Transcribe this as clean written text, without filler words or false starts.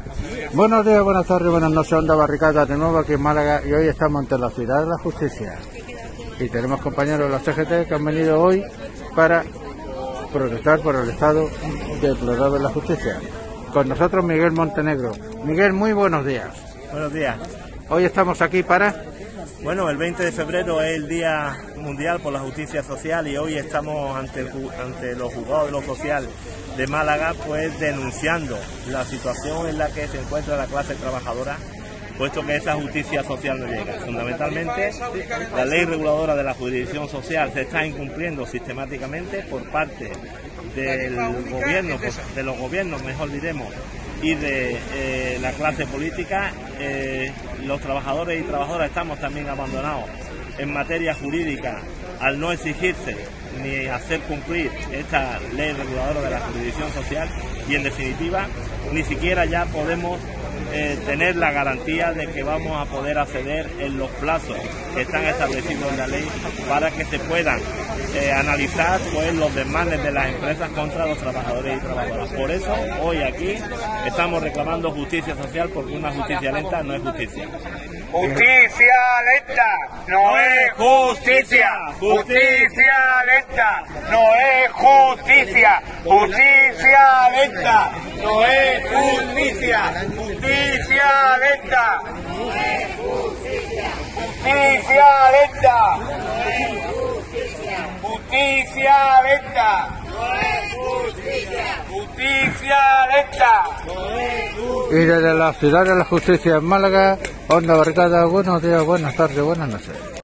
Buenos días, buenas tardes, buenas noches, Onda Barricada, de nuevo aquí en Málaga, y hoy estamos ante la Ciudad de la Justicia. Y tenemos compañeros de la CGT que han venido hoy para protestar por el estado deplorable de la justicia. Con nosotros Miguel Montenegro. Miguel, muy buenos días. Buenos días. Hoy estamos aquí para... Bueno, el 20 de febrero es el Día Mundial por la Justicia Social y hoy estamos ante los juzgados de lo social de Málaga, pues denunciando la situación en la que se encuentra la clase trabajadora, puesto que esa justicia social no llega. Fundamentalmente, la ley reguladora de la jurisdicción social se está incumpliendo sistemáticamente por parte del gobierno, de los gobiernos, mejor diremos, y de la clase política. Los trabajadores y trabajadoras estamos también abandonados en materia jurídica al no exigirse ni hacer cumplir esta ley reguladora de la jurisdicción social, y en definitiva ni siquiera ya podemos tener la garantía de que vamos a poder acceder en los plazos que están establecidos en la ley para que se puedan analizar pues los demandes de las empresas contra los trabajadores y trabajadoras. Por eso hoy aquí estamos reclamando justicia social, porque una justicia lenta no es justicia. Justicia lenta no es justicia. Justicia lenta no es justicia. Justicia lenta no es justicia. Justicia lenta no es justicia. Justicia lenta no es justicia. Justicia lenta no es justicia. Justicia lenta no es justicia. Y desde la Ciudad de la Justicia en Málaga, Onda Barricada, buenos días, buenas tardes, buenas noches.